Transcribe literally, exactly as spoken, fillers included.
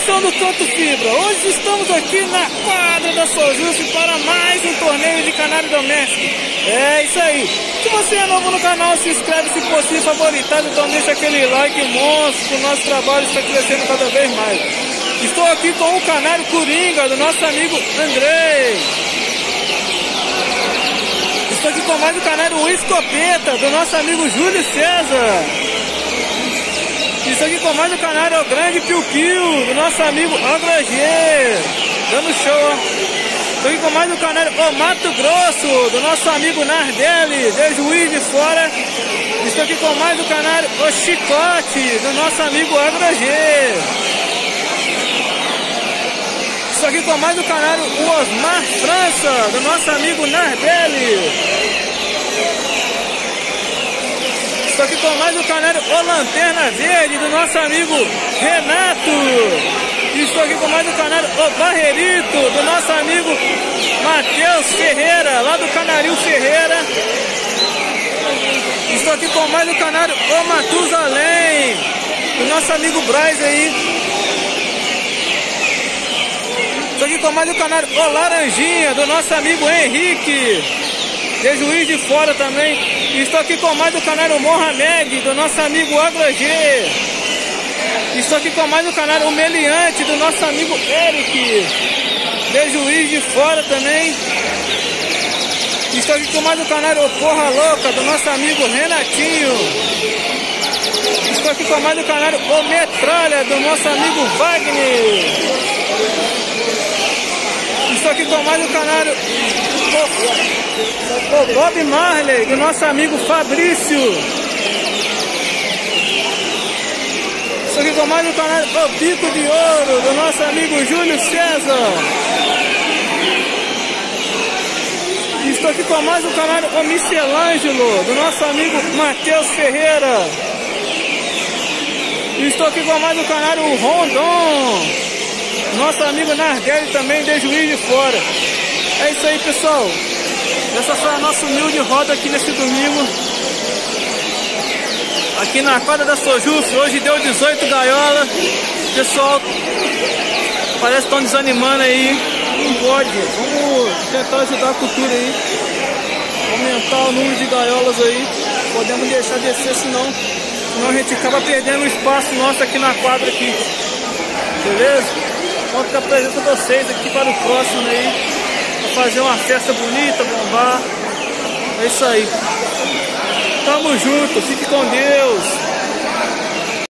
Atenção do Canto Fibra, hoje estamos aqui na quadra da Sojuf para mais um torneio de canário doméstico. É isso aí. Se você é novo no canal, se inscreve, se possível, favoritado, então deixa aquele like monstro, que o nosso trabalho está crescendo cada vez mais. Estou aqui com o canário Coringa, do nosso amigo Andrei. Estou aqui com mais o canário Escopeta, do nosso amigo Júlio César. Estou aqui com mais o canário Grande Piu Piu, do nosso amigo Agragê, dando show, ó. Estou aqui com mais o canário O Mato Grosso, do nosso amigo Nardelli, de Juiz de Fora. Estou aqui com mais o canário O Chicote, do nosso amigo Agragê. Estou aqui com mais o canário O Osmar França, do nosso amigo Nardelli. Estou aqui com mais o canário O Lanterna Verde, do nosso amigo Renato. E estou aqui com mais o canário O Barrerito, do nosso amigo Matheus Ferreira, lá do Canaril Ferreira. Estou aqui com mais o canário O Matusalém, do nosso amigo Braz aí. Estou aqui com mais o canário O Laranjinha, do nosso amigo Henrique, de Juiz de Fora também. E estou aqui com mais o canário Mohamed, do nosso amigo Agragê. Estou aqui com mais o canário Meliante, do nosso amigo Eric, de Juiz de Fora também. Estou aqui com mais o canário O Porra Louca, do nosso amigo Renatinho. Estou aqui com mais o canário O Metralha, do nosso amigo Wagner. Estou aqui com mais o canário O, o Bob Marley, do nosso amigo Fabrício. Estou aqui com mais o canário O Bico de Ouro, do nosso amigo Júlio César. Estou aqui com mais o canário O Michelangelo, do nosso amigo Matheus Ferreira. Estou aqui com mais o canário O Rondon, nosso amigo Nardelli também, de Juiz de Fora. É isso aí, pessoal. Essa foi a nossa humilde roda aqui nesse domingo, aqui na quadra da Sojuf. Hoje deu dezoito gaiolas. Pessoal, parece que estão desanimando aí. Não pode. Vamos tentar ajudar a cultura aí, aumentar o número de gaiolas aí. Podemos deixar descer, senão, senão a gente acaba perdendo o espaço nosso aqui na quadra aqui. Beleza? Conto com a presença de vocês aqui para o próximo aí, para fazer uma festa bonita, bombar. É isso aí. Tamo junto, fique com Deus.